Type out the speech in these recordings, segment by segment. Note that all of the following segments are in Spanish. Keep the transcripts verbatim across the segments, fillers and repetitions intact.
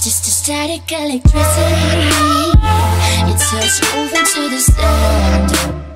It's just a static electricity. It turns over to the sound.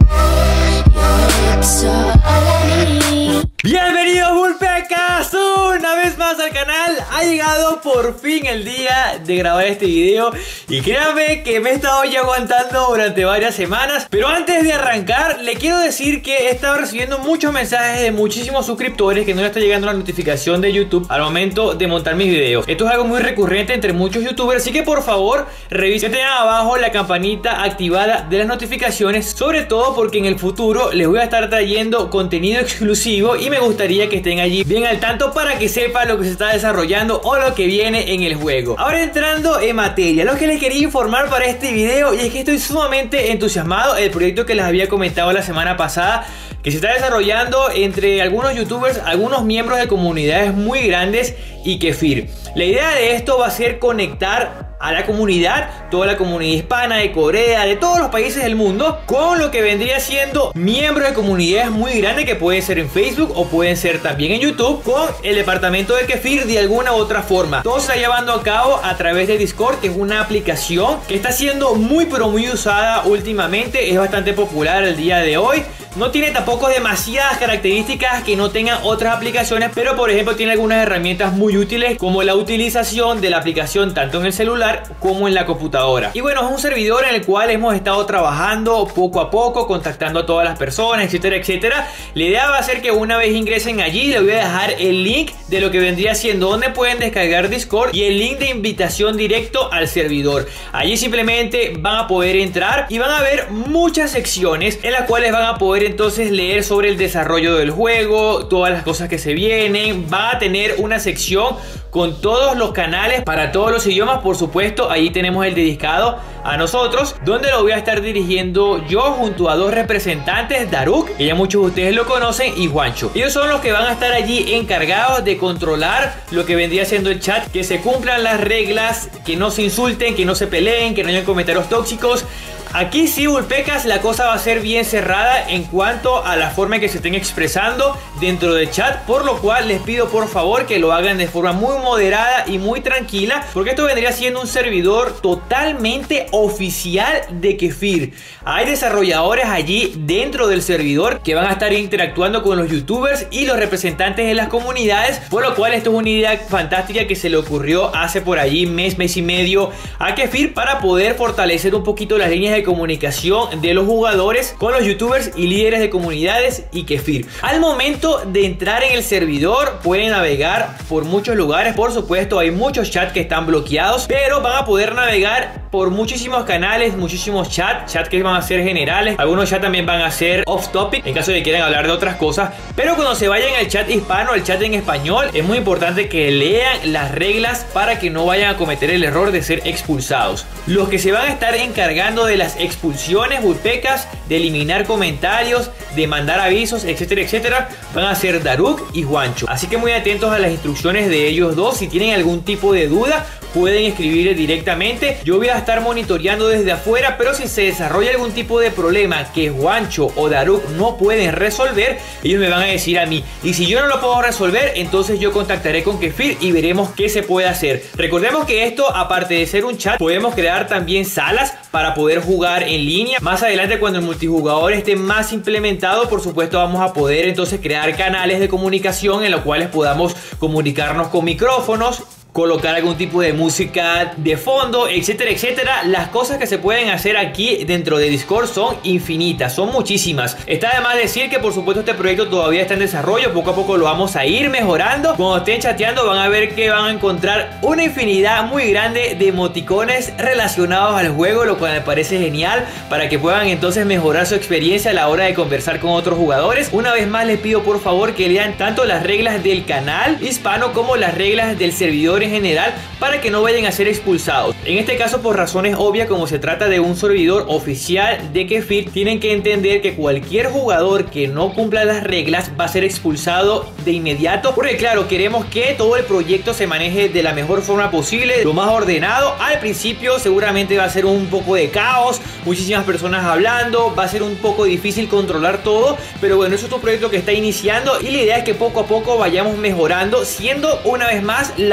Your lips are all I need. Bienvenidos Vulpecas una vez más al canal. Ha llegado por fin el día de grabar este video y créanme que me he estado ya aguantando durante varias semanas. Pero antes de arrancar le quiero decir que he estado recibiendo muchos mensajes de muchísimos suscriptores que no le está llegando la notificación de YouTube al momento de montar mis videos. Esto es algo muy recurrente entre muchos youtubers, así que por favor revisen abajo la campanita activada de las notificaciones, sobre todo porque en el futuro les voy a estar trayendo contenido exclusivo y me gustaría que estén allí bien al tanto para que sepan lo que se está desarrollando o lo que viene en el juego. Ahora entrando en materia, lo que les quería informar para este video, y es que estoy sumamente entusiasmado. El proyecto que les había comentado la semana pasada, que se está desarrollando entre algunos youtubers, algunos miembros de comunidades muy grandes y Kefir. La idea de esto va a ser conectar a la comunidad, toda la comunidad hispana de Corea, de todos los países del mundo, con lo que vendría siendo miembros de comunidades muy grandes que pueden ser en Facebook o pueden ser también en YouTube, con el departamento de Kefir de alguna u otra forma. Todo se está llevando a cabo a través de Discord, que es una aplicación que está siendo muy pero muy usada últimamente. Es bastante popular el día de hoy. No tiene tampoco demasiadas características que no tengan otras aplicaciones, pero por ejemplo tiene algunas herramientas muy útiles, como la utilización de la aplicación tanto en el celular como en la computadora. Y bueno, es un servidor en el cual hemos estado trabajando poco a poco, contactando a todas las personas, etcétera, etcétera. La idea va a ser que una vez ingresen allí, les voy a dejar el link de lo que vendría siendo donde pueden descargar Discord y el link de invitación directo al servidor. Allí simplemente van a poder entrar y van a ver muchas secciones en las cuales van a poder entonces leer sobre el desarrollo del juego, todas las cosas que se vienen. Va a tener una sección con todos los canales para todos los idiomas, por supuesto. Ahí tenemos el dedicado a nosotros, donde lo voy a estar dirigiendo yo junto a dos representantes, Daruk, que ya muchos de ustedes lo conocen, y Juancho. Ellos son los que van a estar allí encargados de controlar lo que vendría siendo el chat, que se cumplan las reglas, que no se insulten, que no se peleen, que no hayan comentarios tóxicos. Aquí sí, Vulpecas, la cosa va a ser bien cerrada en cuanto a la forma en que se estén expresando dentro del chat, por lo cual les pido por favor que lo hagan de forma muy moderada y muy tranquila, porque esto vendría siendo un servidor totalmente oficial de Kefir. Hay desarrolladores allí dentro del servidor que van a estar interactuando con los youtubers y los representantes de las comunidades, por lo cual esto es una idea fantástica que se le ocurrió hace por allí mes, mes y medio a Kefir, para poder fortalecer un poquito las líneas de comunicación de los jugadores con los youtubers y líderes de comunidades y Kefir. Al momento de entrar en el servidor pueden navegar por muchos lugares, por supuesto hay muchos chats que están bloqueados, pero van a poder navegar por muchísimos canales, muchísimos chats, chats que van a ser generales, algunos chats también van a ser off topic en caso de que quieran hablar de otras cosas, pero cuando se vayan al chat hispano, al chat en español, es muy importante que lean las reglas para que no vayan a cometer el error de ser expulsados. Los que se van a estar encargando de las expulsiones, Vulpecas, de eliminar comentarios, de mandar avisos, etcétera, etcétera, van a ser Daruk y Juancho. Así que muy atentos a las instrucciones de ellos dos. Si tienen algún tipo de duda, pueden escribirle directamente. Yo voy a estar monitoreando desde afuera, pero si se desarrolla algún tipo de problema que Juancho o Daruk no pueden resolver, ellos me van a decir a mí. Y si yo no lo puedo resolver, entonces yo contactaré con Kefir y veremos qué se puede hacer. Recordemos que esto, aparte de ser un chat, podemos crear también salas para poder jugar en línea. Más adelante, cuando el multijugador esté más implementado, por supuesto vamos a poder entonces crear canales de comunicación en los cuales podamos comunicarnos con micrófonos, colocar algún tipo de música de fondo, etcétera, etcétera. Las cosas que se pueden hacer aquí dentro de Discord son infinitas, son muchísimas. Está de más decir que por supuesto este proyecto todavía está en desarrollo, poco a poco lo vamos a ir mejorando. Cuando estén chateando van a ver que van a encontrar una infinidad muy grande de emoticones relacionados al juego, lo cual me parece genial, para que puedan entonces mejorar su experiencia a la hora de conversar con otros jugadores. Una vez más les pido por favor que lean tanto las reglas del canal hispano como las reglas del servidor en general, para que no vayan a ser expulsados. En este caso, por razones obvias, como se trata de un servidor oficial de Kefir, tienen que entender que cualquier jugador que no cumpla las reglas va a ser expulsado de inmediato, porque claro, queremos que todo el proyecto se maneje de la mejor forma posible, lo más ordenado. Al principio seguramente va a ser un poco de caos, muchísimas personas hablando, va a ser un poco difícil controlar todo, pero bueno, eso es un proyecto que está iniciando y la idea es que poco a poco vayamos mejorando, siendo una vez más la primera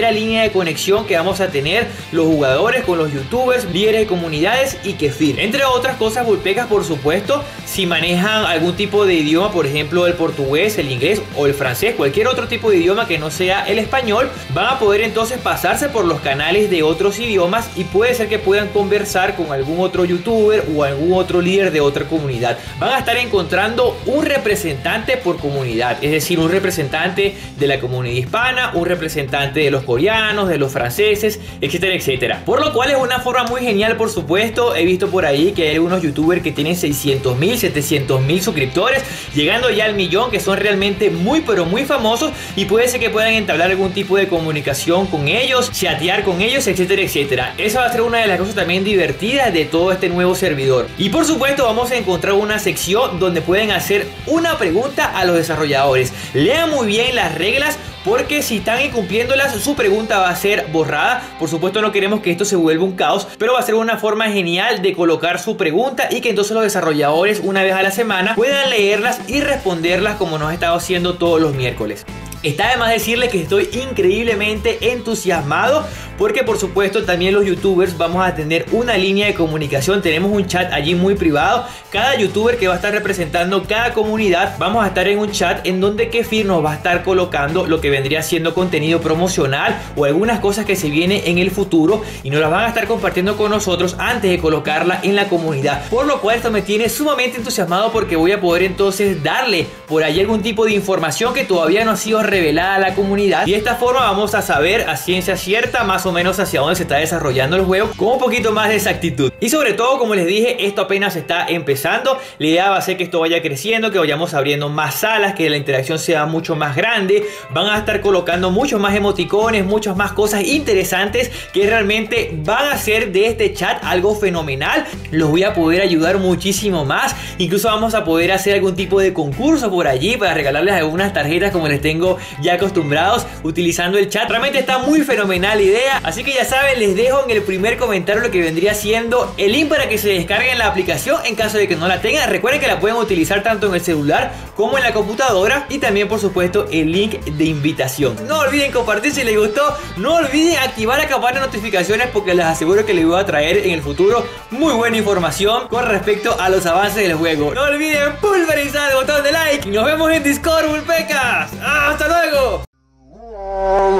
primera línea de conexión que vamos a tener los jugadores con los youtubers, líderes de comunidades y Kefir. Entre otras cosas, Vulpecas, por supuesto, si manejan algún tipo de idioma, por ejemplo el portugués, el inglés o el francés, cualquier otro tipo de idioma que no sea el español, van a poder entonces pasarse por los canales de otros idiomas y puede ser que puedan conversar con algún otro youtuber o algún otro líder de otra comunidad. Van a estar encontrando un representante por comunidad, es decir, un representante de la comunidad hispana, un representante de los coreanos, de los franceses, etcétera, etcétera. Por lo cual es una forma muy genial, por supuesto. He visto por ahí que hay algunos youtubers que tienen seiscientos mil, setecientos mil suscriptores, llegando ya al millón, que son realmente muy pero muy famosos, y puede ser que puedan entablar algún tipo de comunicación con ellos, chatear con ellos, etcétera, etcétera. Esa va a ser una de las cosas también divertidas de todo este nuevo servidor. Y por supuesto vamos a encontrar una sección donde pueden hacer una pregunta a los desarrolladores. Lean muy bien las reglas, porque si están incumpliéndolas, su pregunta va a ser borrada. Por supuesto no queremos que esto se vuelva un caos, pero va a ser una forma genial de colocar su pregunta y que entonces los desarrolladores una vez a la semana puedan leerlas y responderlas como nos ha estado haciendo todos los miércoles. Está de más decirles que estoy increíblemente entusiasmado porque por supuesto también los youtubers vamos a tener una línea de comunicación. Tenemos un chat allí muy privado. Cada youtuber que va a estar representando cada comunidad, vamos a estar en un chat en donde Kefir nos va a estar colocando lo que vendría siendo contenido promocional o algunas cosas que se vienen en el futuro, y nos las van a estar compartiendo con nosotros antes de colocarla en la comunidad. Por lo cual esto me tiene sumamente entusiasmado porque voy a poder entonces darle por ahí algún tipo de información que todavía no ha sido revelada a la comunidad, y de esta forma vamos a saber a ciencia cierta más o menos hacia dónde se está desarrollando el juego con un poquito más de exactitud. Y sobre todo, como les dije, esto apenas está empezando. La idea va a ser que esto vaya creciendo, que vayamos abriendo más salas, que la interacción sea mucho más grande. Van a estar colocando muchos más emoticones, muchas más cosas interesantes que realmente van a hacer de este chat algo fenomenal. Los voy a poder ayudar muchísimo más. Incluso vamos a poder hacer algún tipo de concurso por allí para regalarles algunas tarjetas como les tengo ya acostumbrados utilizando el chat. Realmente está muy fenomenal la idea, así que ya saben, les dejo en el primer comentario lo que vendría siendo el link para que se descarguen la aplicación en caso de que no la tengan. Recuerden que la pueden utilizar tanto en el celular como en la computadora, y también por supuesto el link de invitación. No olviden compartir si les gustó, no olviden activar la campana de notificaciones porque les aseguro que les voy a traer en el futuro muy buena información con respecto a los avances del juego. No olviden pulverizar el botón de like y nos vemos en Discord, Vulpecas. ¡Hasta luego!